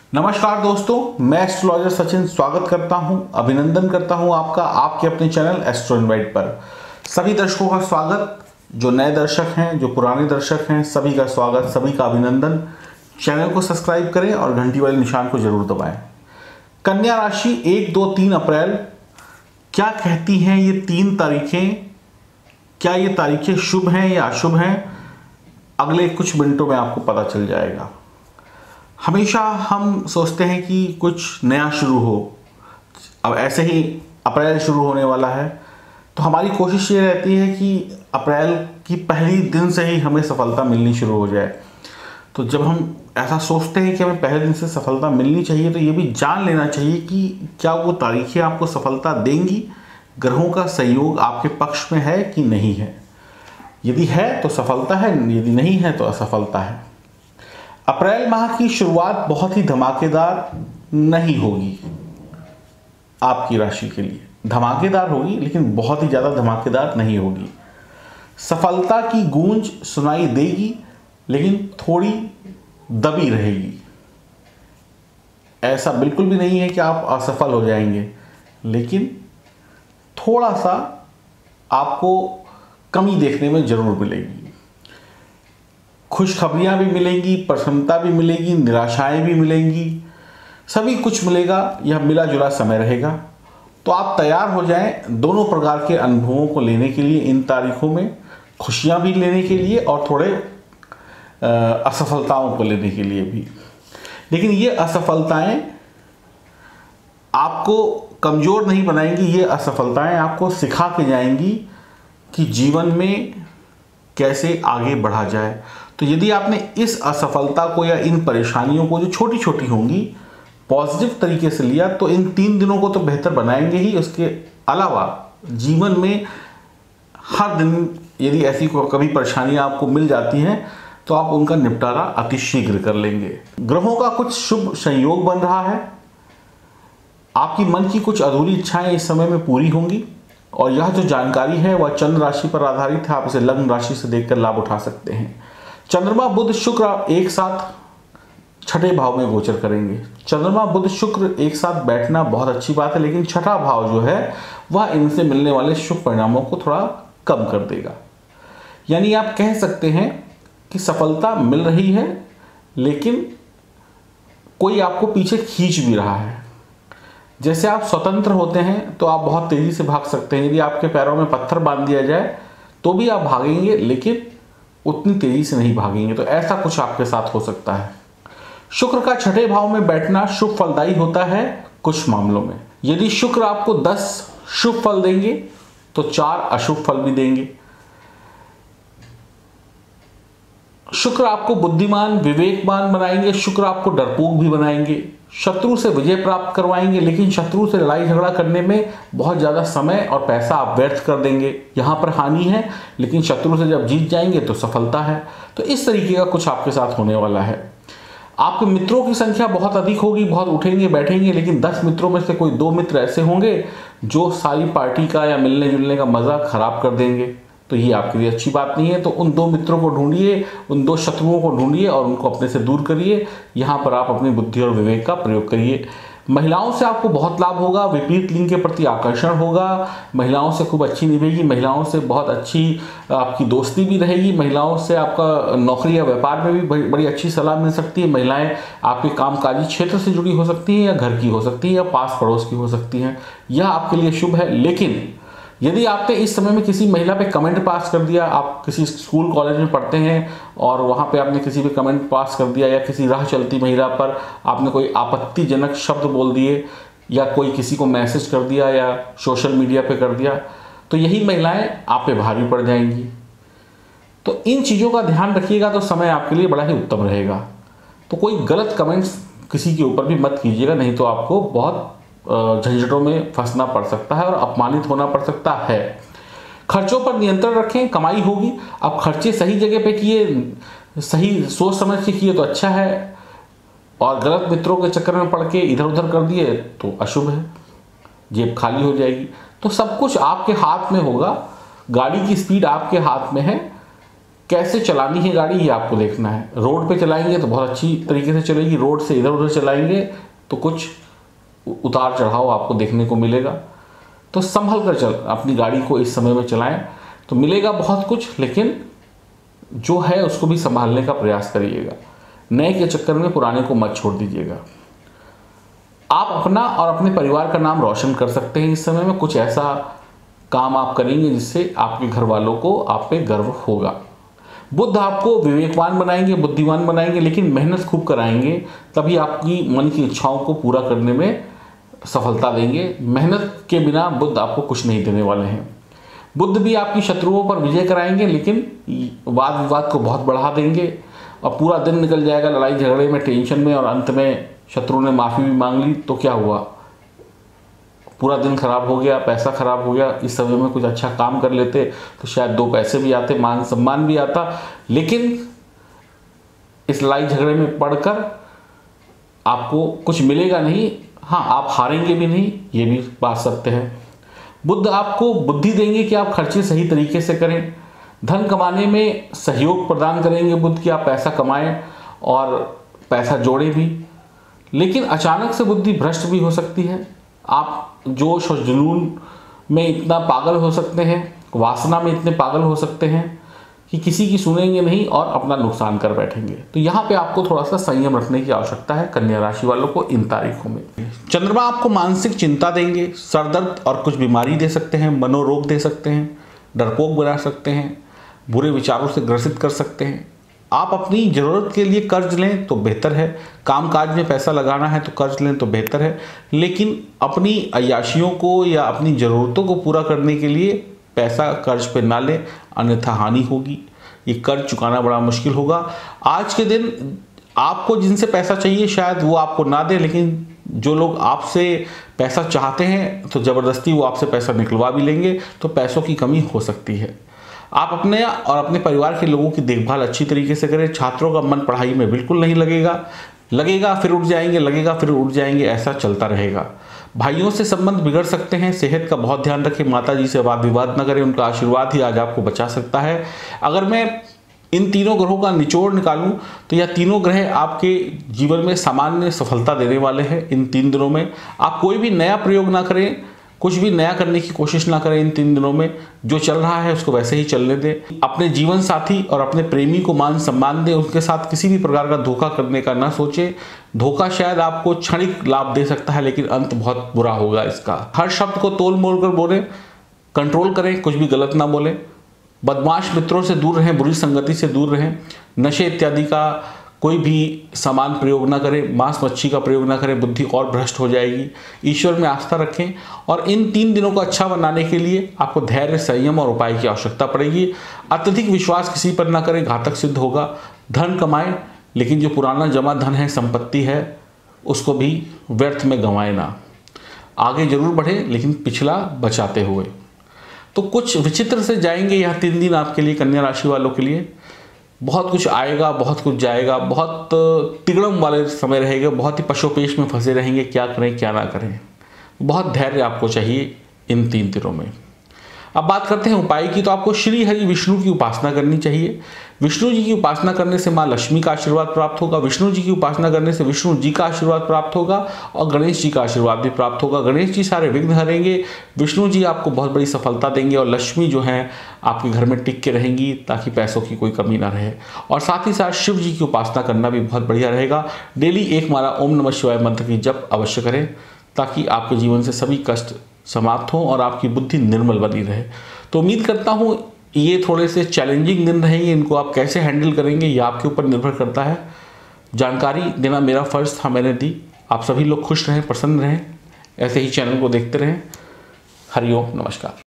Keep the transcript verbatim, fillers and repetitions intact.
नमस्कार दोस्तों, मैं एस्ट्रोलॉजर सचिन स्वागत करता हूं, अभिनंदन करता हूं आपका आपके अपने चैनल एस्ट्रो इनवाइट पर। सभी दर्शकों का स्वागत, जो नए दर्शक हैं, जो पुराने दर्शक हैं, सभी का स्वागत, सभी का अभिनंदन। चैनल को सब्सक्राइब करें और घंटी वाले निशान को जरूर दबाएं। कन्या राशि एक दो तीन अप्रैल क्या कहती हैं ये तीन तारीखें? क्या ये तारीखें शुभ हैं या अशुभ हैं? अगले कुछ मिनटों में आपको पता चल जाएगा। हमेशा हम सोचते हैं कि कुछ नया शुरू हो। अब ऐसे ही अप्रैल शुरू होने वाला है, तो हमारी कोशिश ये रहती है कि अप्रैल की पहली दिन से ही हमें सफलता मिलनी शुरू हो जाए। तो जब हम ऐसा सोचते हैं कि हमें पहले दिन से सफलता मिलनी चाहिए, तो ये भी जान लेना चाहिए कि क्या वो तारीखें आपको सफलता देंगी, ग्रहों का सहयोग आपके पक्ष में है कि नहीं है। यदि है तो सफलता है, यदि नहीं है तो असफलता है। अप्रैल माह की शुरुआत बहुत ही धमाकेदार नहीं होगी आपकी राशि के लिए। धमाकेदार होगी लेकिन बहुत ही ज़्यादा धमाकेदार नहीं होगी। सफलता की गूंज सुनाई देगी लेकिन थोड़ी दबी रहेगी। ऐसा बिल्कुल भी नहीं है कि आप असफल हो जाएंगे, लेकिन थोड़ा सा आपको कमी देखने में जरूर मिलेगी। खुशखबरियां भी मिलेंगी, प्रसन्नता भी मिलेगी, निराशाएं भी मिलेंगी, सभी कुछ मिलेगा। यह मिला जुला समय रहेगा, तो आप तैयार हो जाएं दोनों प्रकार के अनुभवों को लेने के लिए इन तारीखों में। खुशियां भी लेने के लिए और थोड़े असफलताओं को लेने के लिए भी। लेकिन ये असफलताएं आपको कमज़ोर नहीं बनाएंगी। ये असफलताएं आपको सिखा के जाएंगी कि जीवन में कैसे आगे बढ़ा जाए। तो यदि आपने इस असफलता को या इन परेशानियों को, जो छोटी छोटी होंगी, पॉजिटिव तरीके से लिया, तो इन तीन दिनों को तो बेहतर बनाएंगे ही। उसके अलावा जीवन में हर दिन यदि ऐसी कभी परेशानियां आपको मिल जाती हैं, तो आप उनका निपटारा अतिशीघ्र कर लेंगे। ग्रहों का कुछ शुभ संयोग बन रहा है। आपकी मन की कुछ अधूरी इच्छाएं इस समय में पूरी होंगी, और यह जो जानकारी है वह चंद्र राशि पर आधारित है। आप इसे लग्न राशि से देखकर लाभ उठा सकते हैं। चंद्रमा बुध शुक्र एक साथ छठे भाव में गोचर करेंगे। चंद्रमा बुध शुक्र एक साथ बैठना बहुत अच्छी बात है, लेकिन छठा भाव जो है वह इनसे मिलने वाले शुभ परिणामों को थोड़ा कम कर देगा। यानी आप कह सकते हैं कि सफलता मिल रही है, लेकिन कोई आपको पीछे खींच भी रहा है। जैसे आप स्वतंत्र होते हैं तो आप बहुत तेजी से भाग सकते हैं। यदि आपके पैरों में पत्थर बांध दिया जाए तो भी आप भागेंगे, लेकिन उतनी तेजी से नहीं भागेंगे। तो ऐसा कुछ आपके साथ हो सकता है। शुक्र का छठे भाव में बैठना शुभ फलदायी होता है कुछ मामलों में। यदि शुक्र आपको दस शुभ फल देंगे तो चार अशुभ फल भी देंगे। शुक्र आपको बुद्धिमान, विवेकवान बनाएंगे। शुक्र आपको डरपोक भी बनाएंगे। शत्रु से विजय प्राप्त करवाएंगे, लेकिन शत्रु से लड़ाई झगड़ा करने में बहुत ज़्यादा समय और पैसा आप व्यर्थ कर देंगे। यहाँ पर हानि है, लेकिन शत्रु से जब जीत जाएंगे तो सफलता है। तो इस तरीके का कुछ आपके साथ होने वाला है। आपके मित्रों की संख्या बहुत अधिक होगी, बहुत उठेंगे बैठेंगे, लेकिन दस मित्रों में से कोई दो मित्र ऐसे होंगे जो सारी पार्टी का या मिलने जुलने का मज़ा खराब कर देंगे। तो ये आपके लिए अच्छी बात नहीं है। तो उन दो मित्रों को ढूंढिए, उन दो शत्रुओं को ढूंढिए और उनको अपने से दूर करिए। यहाँ पर आप अपनी बुद्धि और विवेक का प्रयोग करिए। महिलाओं से आपको बहुत लाभ होगा। विपरीत लिंग के प्रति आकर्षण होगा। महिलाओं से खूब अच्छी निभेगी। महिलाओं से बहुत अच्छी आपकी दोस्ती भी रहेगी। महिलाओं से आपका नौकरी या व्यापार में भी बड़ी अच्छी सलाह मिल सकती है। महिलाएं आपके कामकाजी क्षेत्र से जुड़ी हो सकती हैं, या घर की हो सकती हैं, या पास पड़ोस की हो सकती हैं। यह आपके लिए शुभ है। लेकिन यदि आपने इस समय में किसी महिला पे कमेंट पास कर दिया, आप किसी स्कूल कॉलेज में पढ़ते हैं और वहाँ पे आपने किसी पे कमेंट पास कर दिया, या किसी राह चलती महिला पर आपने कोई आपत्तिजनक शब्द बोल दिए, या कोई किसी को मैसेज कर दिया, या सोशल मीडिया पे कर दिया, तो यही महिलाएं आप पे भारी पड़ जाएंगी। तो इन चीज़ों का ध्यान रखिएगा, तो समय आपके लिए बड़ा ही उत्तम रहेगा। तो कोई गलत कमेंट्स किसी के ऊपर भी मत कीजिएगा, नहीं तो आपको बहुत झंझटों में फंसना पड़ सकता है और अपमानित होना पड़ सकता है। खर्चों पर नियंत्रण रखें, कमाई होगी। आप खर्चे सही जगह पे किए, सही सोच समझ के किए तो अच्छा है, और गलत मित्रों के चक्कर में पड़ के इधर उधर कर दिए तो अशुभ है, जेब खाली हो जाएगी। तो सब कुछ आपके हाथ में होगा। गाड़ी की स्पीड आपके हाथ में है। कैसे चलानी है गाड़ी ये आपको देखना है। रोड पे चलाएंगे तो बहुत अच्छी तरीके से चलेगी, रोड से इधर उधर चलाएंगे तो कुछ उतार चढ़ाव आपको देखने को मिलेगा। तो संभल कर चल अपनी गाड़ी को इस समय में चलाएं तो मिलेगा बहुत कुछ, लेकिन जो है उसको भी संभालने का प्रयास करिएगा। नए के चक्कर में पुराने को मत छोड़ दीजिएगा। आप अपना और अपने परिवार का नाम रोशन कर सकते हैं। इस समय में कुछ ऐसा काम आप करेंगे जिससे आपके घर वालों को आप पे गर्व होगा। बुध आपको विवेकवान बनाएंगे, बुद्धिमान बनाएंगे, लेकिन मेहनत खूब कराएंगे, तभी आपकी मन की इच्छाओं को पूरा करने में सफलता देंगे। मेहनत के बिना बुध आपको कुछ नहीं देने वाले हैं। बुध भी आपकी शत्रुओं पर विजय कराएंगे, लेकिन वाद विवाद को बहुत बढ़ा देंगे और पूरा दिन निकल जाएगा लड़ाई झगड़े में, टेंशन में, और अंत में शत्रु ने माफ़ी भी मांग ली तो क्या हुआ, पूरा दिन खराब हो गया, पैसा खराब हो गया। इस समय में कुछ अच्छा काम कर लेते तो शायद दो पैसे भी आते, मान सम्मान भी आता, लेकिन इस लड़ाई झगड़े में पड़कर आपको कुछ मिलेगा नहीं। हाँ, आप हारेंगे भी नहीं, ये भी बात सत्य है। बुध आपको बुद्धि देंगे कि आप खर्चे सही तरीके से करें। धन कमाने में सहयोग प्रदान करेंगे बुध कि आप पैसा कमाएं और पैसा जोड़ें भी, लेकिन अचानक से बुद्धि भ्रष्ट भी हो सकती है। आप जोश और जुनून में इतना पागल हो सकते हैं, वासना में इतने पागल हो सकते हैं कि किसी की सुनेंगे नहीं और अपना नुकसान कर बैठेंगे। तो यहाँ पे आपको थोड़ा सा संयम रखने की आवश्यकता है कन्या राशि वालों को इन तारीखों में। चंद्रमा आपको मानसिक चिंता देंगे, सरदर्द और कुछ बीमारी दे सकते हैं, मनोरोग दे सकते हैं, डरपोक बना सकते हैं, बुरे विचारों से ग्रसित कर सकते हैं। आप अपनी ज़रूरत के लिए कर्ज लें तो बेहतर है, कामकाज में पैसा लगाना है तो कर्ज लें तो बेहतर है, लेकिन अपनी अय्याशियों को या अपनी ज़रूरतों को पूरा करने के लिए पैसा कर्ज पे ना लें, अन्यथा हानि होगी। ये कर्ज चुकाना बड़ा मुश्किल होगा। आज के दिन आपको जिनसे पैसा चाहिए शायद वो आपको ना दे, लेकिन जो लोग आपसे पैसा चाहते हैं तो ज़बरदस्ती वो आपसे पैसा निकलवा भी लेंगे, तो पैसों की कमी हो सकती है। आप अपने और अपने परिवार के लोगों की देखभाल अच्छी तरीके से करें। छात्रों का मन पढ़ाई में बिल्कुल नहीं लगेगा, लगेगा फिर उठ जाएंगे, लगेगा फिर उठ जाएंगे, ऐसा चलता रहेगा। भाइयों से संबंध बिगड़ सकते हैं, सेहत का बहुत ध्यान रखें। माता जी से वाद विवाद न करें, उनका आशीर्वाद ही आज आपको बचा सकता है। अगर मैं इन तीनों ग्रहों का निचोड़ निकालूं तो यह तीनों ग्रह आपके जीवन में सामान्य सफलता देने वाले हैं। इन तीन दिनों में आप कोई भी नया प्रयोग ना करें, कुछ भी नया करने की कोशिश ना करें। इन तीन दिनों में जो चल रहा है उसको वैसे ही चलने दें। अपने जीवन साथी और अपने प्रेमी को मान सम्मान दें, उनके साथ किसी भी प्रकार का धोखा करने का ना सोचें। धोखा शायद आपको क्षणिक लाभ दे सकता है, लेकिन अंत बहुत बुरा होगा इसका। हर शब्द को तोल मोल कर बोलें, कंट्रोल करें, कुछ भी गलत ना बोलें। बदमाश मित्रों से दूर रहें, बुरी संगति से दूर रहें। नशे इत्यादि का कोई भी सामान प्रयोग ना करें, मांस मच्छी का प्रयोग ना करें, बुद्धि और भ्रष्ट हो जाएगी। ईश्वर में आस्था रखें और इन तीन दिनों को अच्छा बनाने के लिए आपको धैर्य, संयम और उपाय की आवश्यकता पड़ेगी। अत्यधिक विश्वास किसी पर ना करें, घातक सिद्ध होगा। धन कमाएं, लेकिन जो पुराना जमा धन है, संपत्ति है, उसको भी व्यर्थ में गंवाएं ना। आगे जरूर बढ़े, लेकिन पिछला बचाते हुए। तो कुछ विचित्र से जाएंगे यह तीन दिन आपके लिए, कन्या राशि वालों के लिए। बहुत कुछ आएगा, बहुत कुछ जाएगा, बहुत तिगड़म वाले समय रहेगा, बहुत ही पशोपेश में फंसे रहेंगे, क्या करें क्या ना करें। बहुत धैर्य आपको चाहिए इन तीन दिनों में। अब बात करते हैं उपाय की, तो आपको श्री हरि विष्णु की उपासना करनी चाहिए। विष्णु जी की उपासना करने से माँ लक्ष्मी का आशीर्वाद प्राप्त होगा। विष्णु जी की उपासना करने से विष्णु जी का आशीर्वाद प्राप्त होगा और गणेश जी का आशीर्वाद भी प्राप्त होगा। गणेश जी सारे विघ्न हरेंगे, विष्णु जी आपको बहुत बड़ी सफलता देंगे और लक्ष्मी जो है आपके घर में टिक के रहेंगी ताकि पैसों की कोई कमी ना रहे। और साथ ही साथ शिव जी की उपासना करना भी बहुत बढ़िया रहेगा। डेली एक माला ओम नमः शिवाय मंत्र की जप अवश्य करें ताकि आपके जीवन से सभी कष्ट समाप्त हों और आपकी बुद्धि निर्मल बनी रहे। तो उम्मीद करता हूँ ये थोड़े से चैलेंजिंग दिन रहेंगे, इनको आप कैसे हैंडल करेंगे ये आपके ऊपर निर्भर करता है। जानकारी देना मेरा फर्ज था, मैंने दी। आप सभी लोग खुश रहें, प्रसन्न रहें, ऐसे ही चैनल को देखते रहें। हरिओम, नमस्कार।